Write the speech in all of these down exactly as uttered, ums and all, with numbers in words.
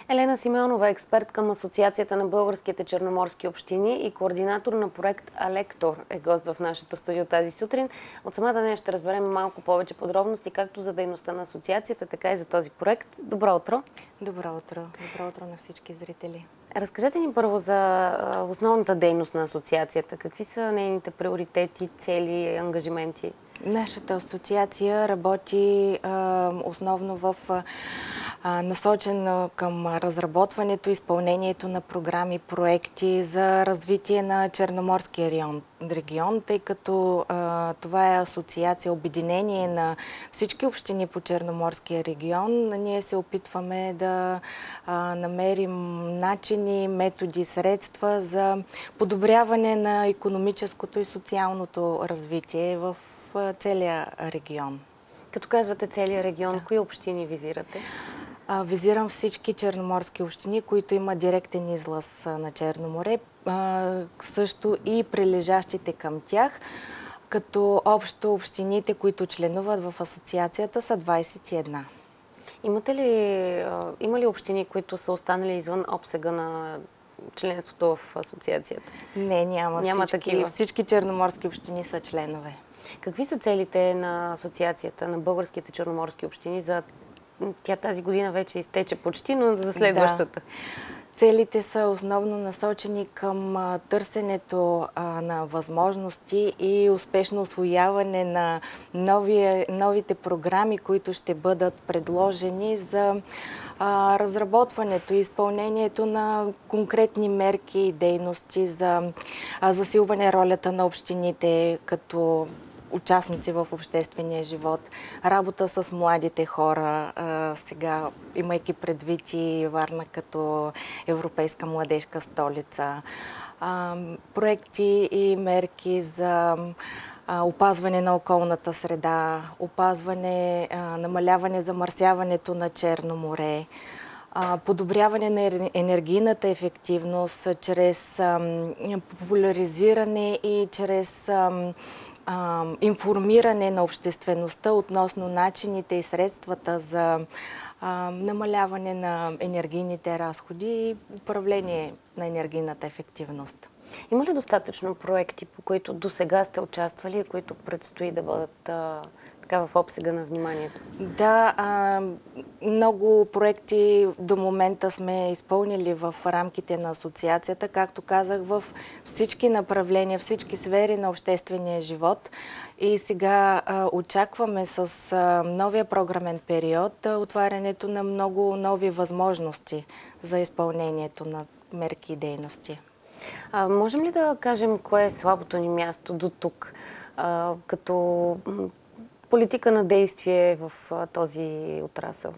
Елена Симеонова е експерт към Асоциацията на българските черноморски общини и координатор на проект Алектор е гост в нашото студио тази сутрин. От самата нея ще разберем малко повече подробности, както за дейността на асоциацията, така и за този проект. Добро утро! Добро утро! Добро утро на всички зрители! Разкажете ни първо за основната дейност на асоциацията. Какви са нейните приоритети, цели и ангажименти? Нашата асоциация работи а, основно в а, насочено към разработването и изпълнението на програми, проекти за развитие на Черноморския регион, регион тъй като а, това е асоциация, обединение на всички общини по Черноморския регион. Ние се опитваме да а, намерим начини, методи, средства за подобряване на икономическото и социалното развитие в целия регион. Като казвате целия регион, да. Кои общини визирате? А, визирам всички черноморски общини, които имат директен излаз на Черно море, а, също и прилежащите към тях, като общо общините, които членуват в асоциацията, са двадесет и една. Имате ли, има ли общини, които са останали извън обсега на членството в асоциацията? Не, няма. няма всички, такива. Всички черноморски общини са членове. Какви са целите на асоциацията на българските черноморски общини за тя тази година вече изтече почти, но за следващата? Да. Целите са основно насочени към а, търсенето а, на възможности и успешно усвояване на нови, новите програми, които ще бъдат предложени за а, разработването и изпълнението на конкретни мерки и дейности за а, засилване ролята на общините като участници в обществения живот, работа с младите хора, а, сега имайки предвид и Варна като европейска младежка столица, а, проекти и мерки за а, опазване на околната среда, опазване, а, намаляване замърсяването на Черно море, а, подобряване на енергийната ефективност чрез а, популяризиране и чрез а, Uh, информиране на обществеността относно начините и средствата за uh, намаляване на енергийните разходи и управление на енергийната ефективност. Има ли достатъчно проекти, по които до сега сте участвали и които предстои да бъдат uh, така в обсега на вниманието? Да, uh, много проекти до момента сме изпълнили в рамките на асоциацията, както казах, в всички направления, всички сфери на обществения живот. И сега а, очакваме с а, новия програмен период а, отварянето на много нови възможности за изпълнението на мерки и дейности. А, можем ли да кажем кое е слабото ни място до тук, а, като политика на действие в а, този отрасъл?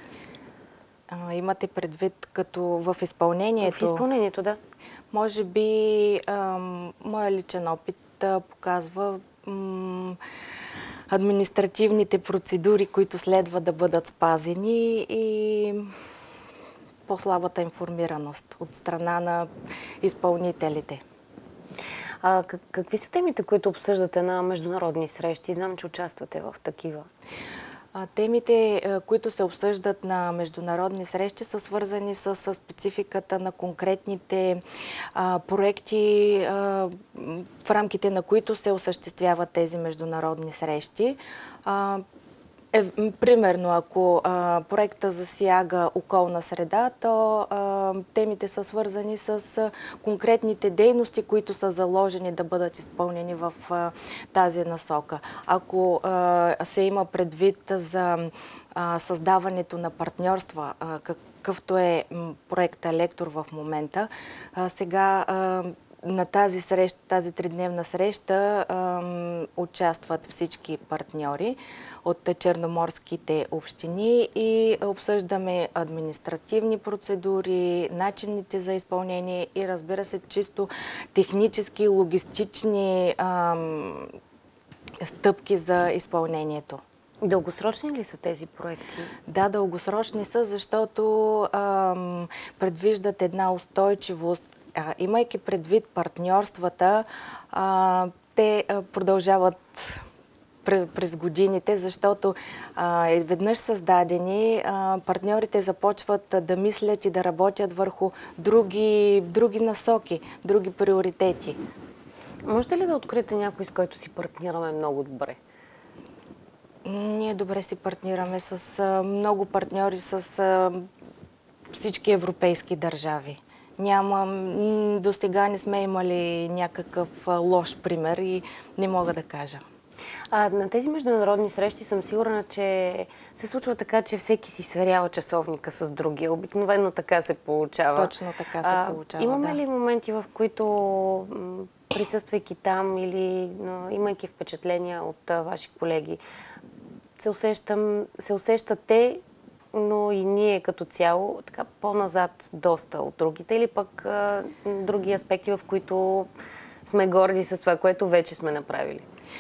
А, имате предвид като в изпълнението? В изпълнението, да. Може би а, моя личен опит а, показва м, административните процедури, които следва да бъдат спазени и по-слабата информираност от страна на изпълнителите. А, какви са темите, които обсъждате на международни срещи? Знам, че участвате в такива. Темите, които се обсъждат на международни срещи, са свързани с спецификата на конкретните а, проекти, а, в рамките на които се осъществяват тези международни срещи. А, Е, примерно, ако а, проекта засяга околна среда, то а, темите са свързани с а, конкретните дейности, които са заложени да бъдат изпълнени в а, тази насока. Ако а, се има предвид за а, създаването на партньорства, а, какъвто е проекта Лектор в момента, а, сега а, на тази среща, тази тридневна среща ам, участват всички партньори от черноморските общини и обсъждаме административни процедури, начините за изпълнение и, разбира се, чисто технически, логистични ам, стъпки за изпълнението. Дългосрочни ли са тези проекти? Да, дългосрочни са, защото ам, предвиждат една устойчивост. А, имайки предвид партньорствата, а, те а, продължават през годините, защото а, веднъж създадени, а, партньорите започват да мислят и да работят върху други, други насоки, други приоритети. Можете ли да откриете някой, с който си партнираме много добре? Ние добре си партнираме с а, много партньори, с а, всички европейски държави. Няма, до сега не сме имали някакъв а, лош пример и не мога да кажа. А, на тези международни срещи съм сигурна, че се случва така, че всеки си сверява часовника с другия. Обикновено така се получава. Точно така се а, получава, Имаме да. ли моменти, в които м, присъствайки там или а, имайки впечатления от а, ваши колеги, се, усещам, се усещате, но и ние като цяло, така по-назад доста от другите, или пък а, други аспекти, в които сме горди с това, което вече сме направили?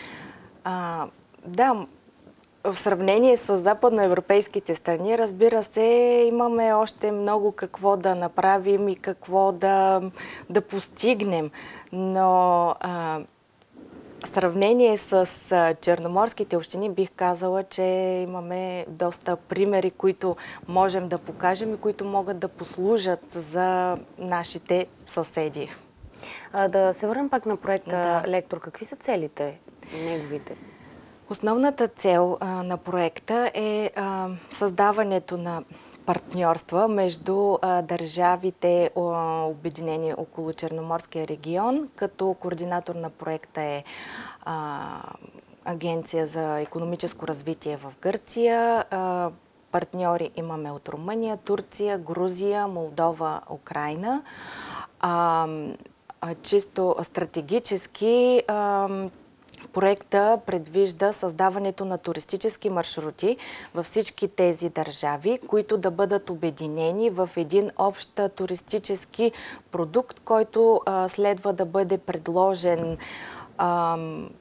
А, да, в сравнение с западноевропейските страни, разбира се, имаме още много какво да направим и какво да, да постигнем. Но а, в сравнение с а, черноморските общини бих казала, че имаме доста примери, които можем да покажем и които могат да послужат за нашите съседи. А, да се върнем пак на проекта Да. Лектор. Какви са целите неговите? Основната цел а, на проекта е а, създаването на партньорства между а, държавите, а, обединени около Черноморския регион, като координатор на проекта е а, Агенция за икономическо развитие в Гърция. А, партньори имаме от Румъния, Турция, Грузия, Молдова, Украйна. А, а, чисто стратегически а, проекта предвижда създаването на туристически маршрути във всички тези държави, които да бъдат обединени в един общ туристически продукт, който а, следва да бъде предложен а,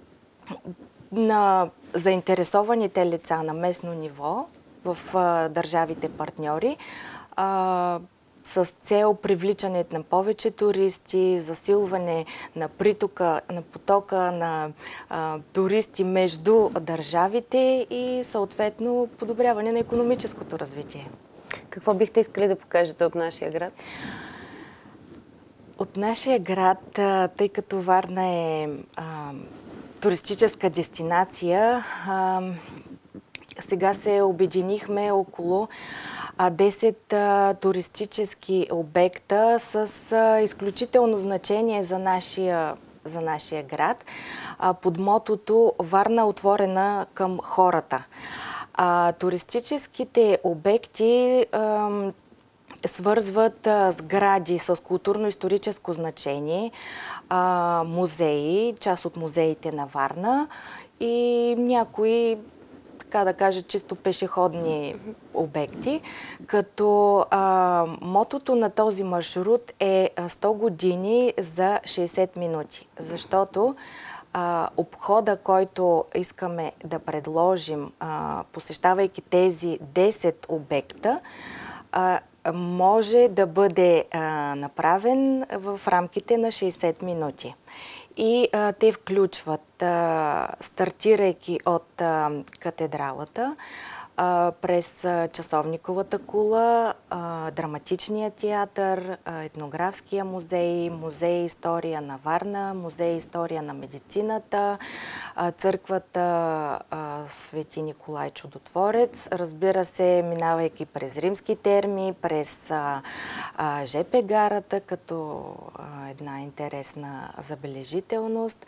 на заинтересованите лица на местно ниво в а, държавите партньори, а, с цел привличане на повече туристи, засилване на притока, на потока на а, туристи между държавите и съответно подобряване на икономическото развитие. Какво бихте искали да покажете от нашия град? От нашия град, а, тъй като Варна е а, туристическа дестинация, а, сега се обединихме около десет а, туристически обекта с а, изключително значение за нашия, за нашия град, а, под мотото Варна отворена към хората. А, туристическите обекти а, свързват а, сгради с културно-историческо значение, а, музеи, част от музеите на Варна и някои, така да кажа, чисто пешеходни обекти, като а, мотото на този маршрут е сто години за шейсет минути, защото а, обхода, който искаме да предложим, а, посещавайки тези десет обекта, а, може да бъде а, направен в рамките на шейсет минути. И а, те включват, а, стартирайки от а, катедралата, а, през а, часовниковата кула, а, драматичния театър, а, етнографския музей, музей история на Варна, музей история на медицината, а, църквата а, Свети Николай Чудотворец, разбира се, минавайки през римски терми, през а, а, жп гарата, като а, една интересна забележителност,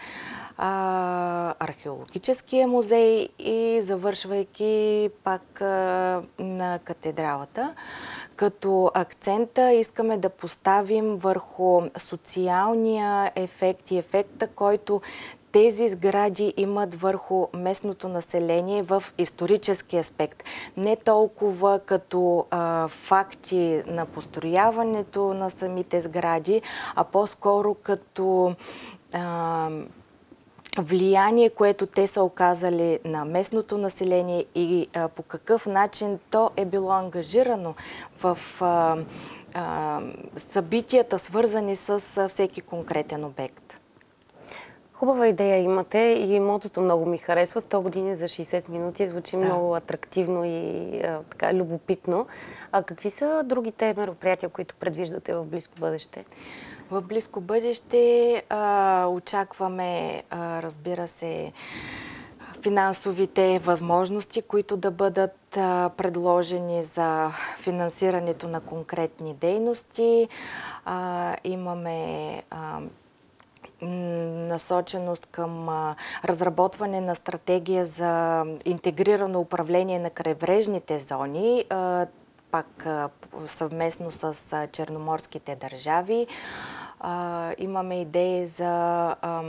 а, археологическия музей и завършвайки пак а, на катедралата. Като акцента искаме да поставим върху социалния ефект и ефекта, който тези сгради имат върху местното население в исторически аспект. Не толкова като а, факти на построяването на самите сгради, а по-скоро като а, влияние, което те са оказали на местното население и а, по какъв начин то е било ангажирано в а, а, събитията, свързани с а, всеки конкретен обект. Хубава идея имате и мотото много ми харесва. сто години за шейсет минути звучи да. много атрактивно и а, така любопитно. А какви са другите мероприятия, които предвиждате в близко бъдеще? В близко бъдеще а, очакваме, а, разбира се, финансовите възможности, които да бъдат а, предложени за финансирането на конкретни дейности. А, имаме а, насоченост към а, разработване на стратегия за интегрирано управление на крайбрежните зони, а, пак а, съвместно с а, черноморските държави. А, имаме идеи за а,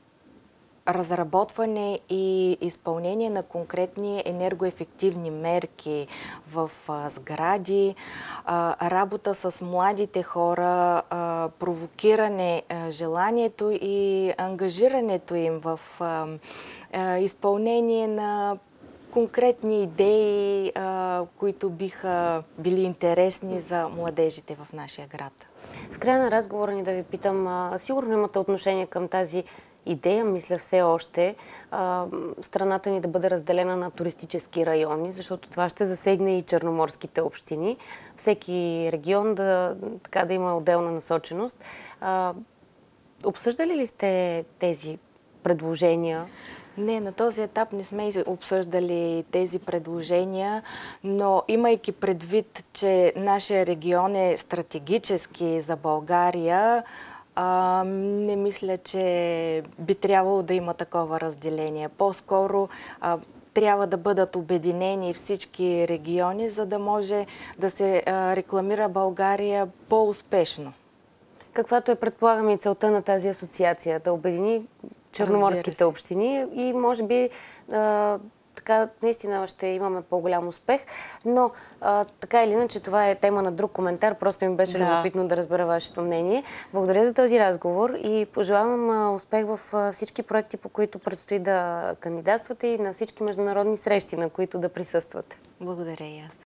разработване и изпълнение на конкретни енергоефективни мерки в а, сгради, а, работа с младите хора, а, провокиране а, желанието и ангажирането им в а, а, изпълнение на конкретни идеи, а, които биха били интересни за младежите в нашия град. В края на разговора ни да ви питам, а, сигурно имате отношение към тази идея, мисля все още, а, страната ни да бъде разделена на туристически райони, защото това ще засегне и черноморските общини. Всеки регион да, така, да има отделна насоченост. А, обсъждали ли сте тези предложения? Не, на този етап не сме обсъждали тези предложения, но имайки предвид, че нашия регион е стратегически за България, а, не мисля, че би трябвало да има такова разделение. По-скоро а, трябва да бъдат обединени всички региони, за да може да се а, рекламира България по-успешно. Каквато е, предполагам, и целта на тази асоциация, да обедини черноморските общини и може би а, така наистина ще имаме по-голям успех, но а, така или иначе това е тема на друг коментар, просто ми беше да. любопитно да разбера вашето мнение. Благодаря за този разговор и пожелавам а, успех в а, всички проекти, по които предстои да кандидатствате и на всички международни срещи, на които да присъствате. Благодаря и аз.